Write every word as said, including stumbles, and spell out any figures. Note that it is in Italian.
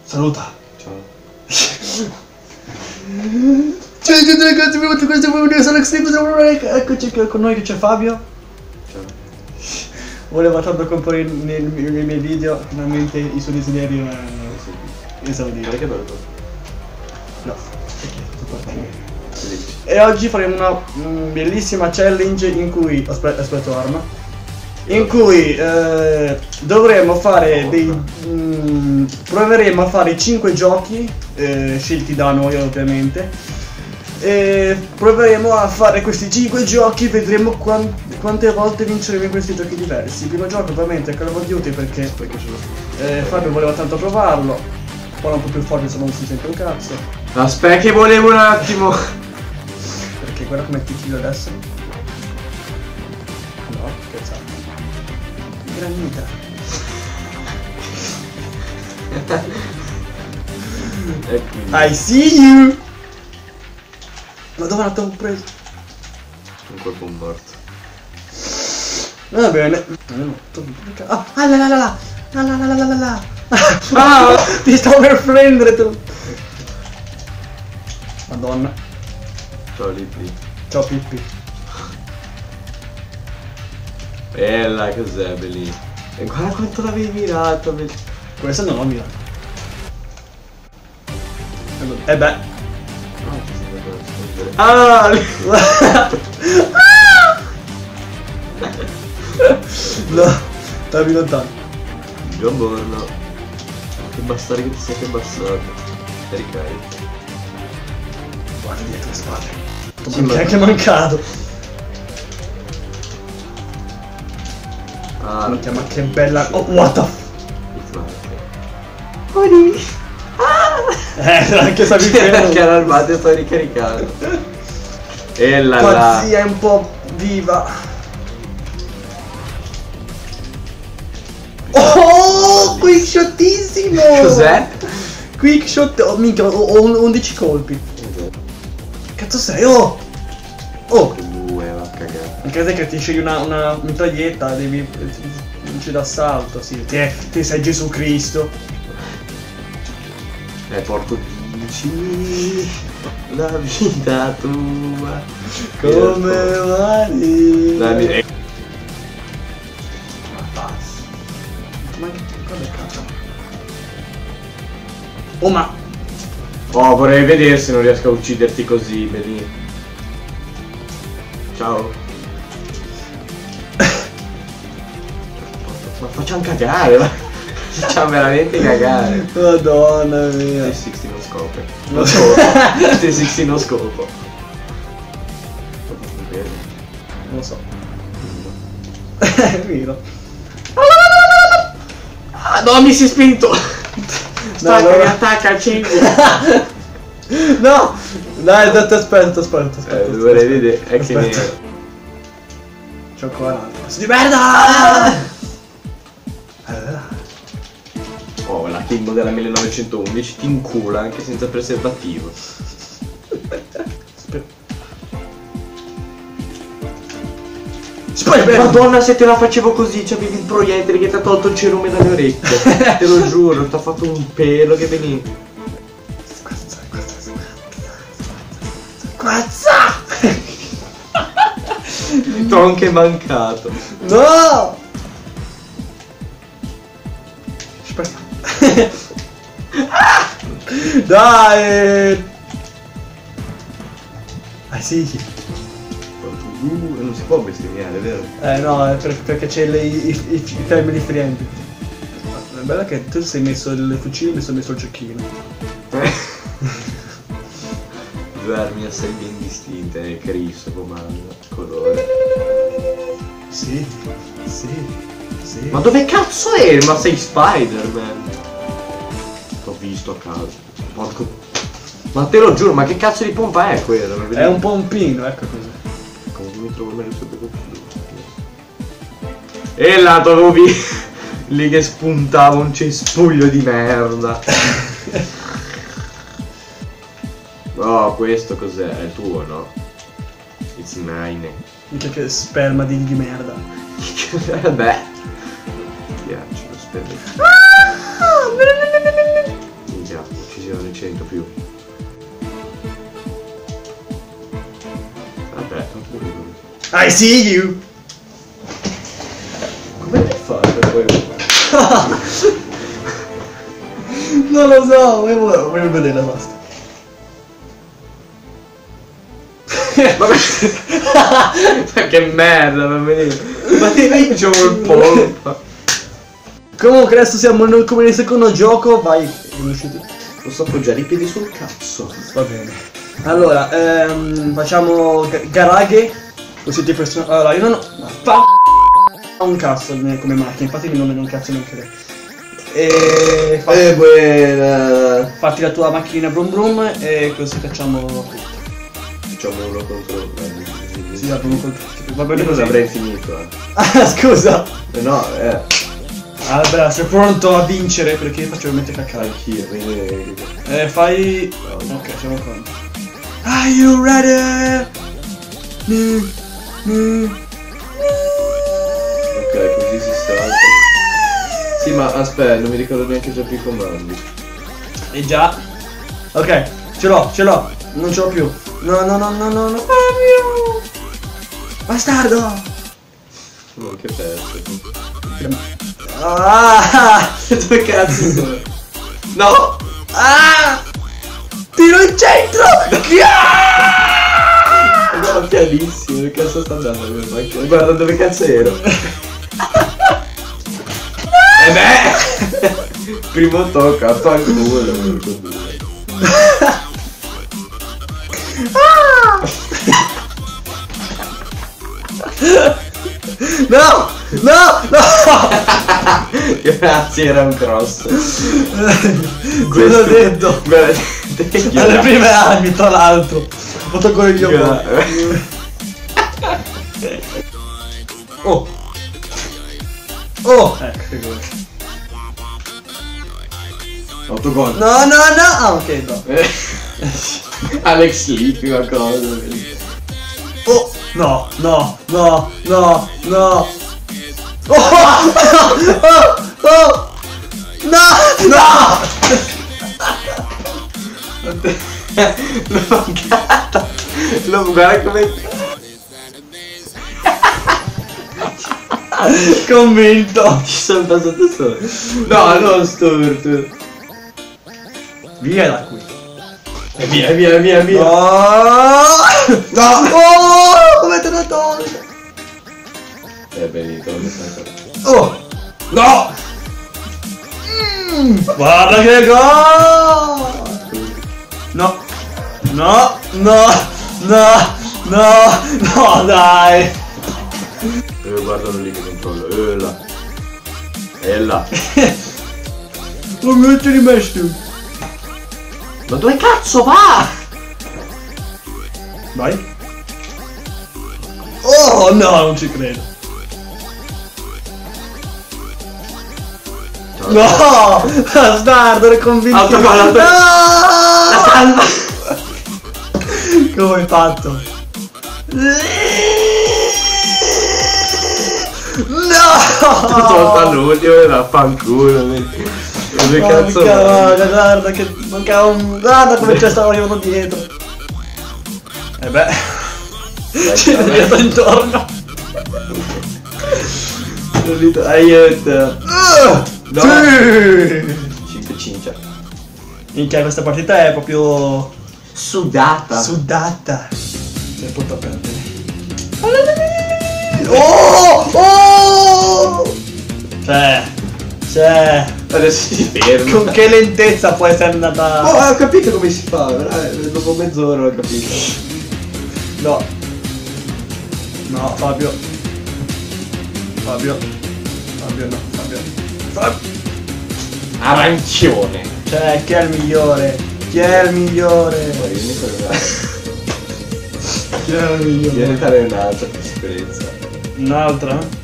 Saluta. Ciao. Ciao a tutti ragazzi, benvenuti in questo nuovo video, sono Extreme, eccoci con noi che c'è Fabio. Ciao. Voleva tanto comporre nei, nei, nei miei video, finalmente i suoi desideri non erano esauditi. Guarda che bello. No. E oggi faremo una mm, bellissima challenge in cui aspetta, aspetta arma. In cui eh, dovremo fare dei mm, proveremo a fare cinque giochi eh, scelti da noi ovviamente. E proveremo a fare questi cinque giochi, vedremo quan quante volte vinceremo in questi giochi diversi. Il primo gioco ovviamente è Call of Duty perché, perché eh, Fabio voleva tanto provarlo. Poi un po' più forte se non si sente un cazzo. Aspetta che volevo un attimo. Perché guarda come ti tiro adesso. No, scherzate. Granita. I see you. Ma dove l'abbiamo preso? Un colpo morto. Va bene. Ah, ah la la la la. La la la la la la. Ah, ti stavo per prendere tu. Madonna. ciao Lippi. Ciao Pippi. Bella, cos'è bellissimo. E guarda quanto l'avevi mirato. Questa non l'ho mirato. Eh beh. Ah! No, stavi lontano. Buongiorno. Che bastardo che ti sei, che bastardo. Caricai. Guarda dietro le spalle. Sì, Mi ma- è anche mancato. Ah, Minchia, ma che bella. Oh, what the f. Oddio. Eh, anche sapevi Perché che era armato e sto ricaricando. E la tua la. zia è un po' viva. Oh, quick shotissimo. Cos'è? Quick shot. Oh, minchia, ho, ho undici colpi. Cazzo sei? Oh. Oh. Due, va a cagare. Anche te che ti scegli una, una mitraglietta, devi. Non c'è d'assalto, sì. Te, te sei Gesù Cristo. Eh, porco dici la vita tua. Come mani. La mia. eh, Ma pazzo. Ma che cosa è cazzo? Oh ma. Oh, vorrei vedere se non riesco a ucciderti così, vedi. Ciao. Ma facciamo cagare, ma. Facciamo veramente cagare. Madonna mia. T sessanta non scopre. Non Non so. scopo. T sessanta non scopo. Non lo so. È vero. Ah, no, mi si è spinto. Stacca, no, no. mi attacca al centro. No! Dai, ti aspetta, ti aspetta, ti aspetta. Eh, dovrei vedere. È che Aspetta. nero. C'ho ancora un altro. Pezzo di merda! Oh, la Kimbo della millenovecentoundici ti incula anche senza preservativo. Spray, Madonna, se te la facevo così, c'avevi il proiettile che ti ha tolto il cerume dalle orecchie. Te lo giuro, ti ha fatto un pelo che veniva. Quazza! T'ho anche mancato. No! Aspetta. Dai! Ah sì. Uh, non si può bestemmiare, vero? Eh no, è per- perché c'è le- i, i, i termini friendly. È bello che tu sei messo il fucile e mi sono messo il cecchino. Due armi assai ben distinte, Cristo comando, colore. Sì, sì, sì. Ma dove cazzo eri? Ma sei Spider-Man? T'ho visto a caso. Porco. Ma te lo giuro, ma che cazzo di pompa è quella? Non È vedevo. un pompino, ecco così. Come mi trovo meglio sotto computer. E là trovi lì che spuntava un cespuglio di merda. Oh, questo cos'è? È il tuo, no? It's mine. Mica che sperma di, di merda. Beh. Mi piace lo sperma. I see you! Come hai fatto poi? Non lo so, volevo, volevo vedere basta. Ma che merda, va bene. Ma ti vincio il polpo. Comunque adesso siamo nel, come nel secondo gioco, vai. Posso appoggiare i piedi sul cazzo. Va bene. Allora, ehm, facciamo ga- garaghe. Così ti person- Allora, io non ho. Ma fa un cazzo come macchina, infatti il nome non cazzo neanche lei. E fatti, Eh buona. fatti la tua macchina brum brum e così facciamo. Facciamo uno contro. Sì, va bene, va bene Io non così. avrei finito, eh. Ah, scusa. Eh no, eh. Allora, sei pronto a vincere perché faccio veramente cacare. Anch'io, quindi. Eh, fai. Ok, siamo pronti. Are you ready? Mm, mm. Ok, così si sta. Sì, ma aspetta, non mi ricordo neanche già più i comandi. E già. Ok, ce l'ho, ce l'ho. Non ce l'ho più. No, no, no, no, no, no. Fabio! Bastardo! Oh, che pezzo. Ah! Dove cazzo sono? No! Ah! Tiro in centro! Andava pianissimo, che cazzo sta andando? Guarda dove cazzo ero. E beh! Primo tocco, a tua culo. No! No! No! Grazie, era un cross. Cosa ho detto? Guarda, Alle prime armi, tra l'altro. Ho fatto con il mio gol. Oh! Oh! Ecco, che gol. Autogol. No, no, no! Ah, ok, no. Alex Lee, qualcosa. Oh! No, no, no, no, no! Oh! Oh! Oh! No! No! L'ho mancata. L'ho guarda come. Convinto! Ci sono passato solo. No, non storto. Via da qui! E via, via, via, via. No! No! Oh! Come te lo tolgo? Eh, benito, non mi sa. Oh! No! Mm, guarda che gol! No! No! No! No! No! No, dai! Eh, guardalo lì che controllo. Eh, là. E là. Non mi metti rimesso! Ma dove cazzo va? Vai! Oh no, non ci credo! No! Bastardo, ero convinto! Autogol, autogol. No! Come hai fatto? No! Tutto all'ultimo era fanculo. Dove cazzo va? Guarda, guarda che mancava un. Guarda come ci stavo arrivando dietro! E eh beh. Ci è detto intorno! Aiuto! No! Sì! cinque cinque. Minchia, questa partita è proprio Sudata. sudata. Sei pronto a perdere. Oh! Oh! Cioè, cioè, Adesso si ferma. con che lentezza può essere andata? Oh, ho capito come si fa. Eh, dopo mezz'ora ho capito. No. No, Fabio. Fabio. Fabio no, Fabio. Fabio. Arancione. Cioè, chi è il migliore? Chi è il migliore? Poi io mi sono. Chi è il migliore? Diventare un'altra per sicurezza. Un'altra?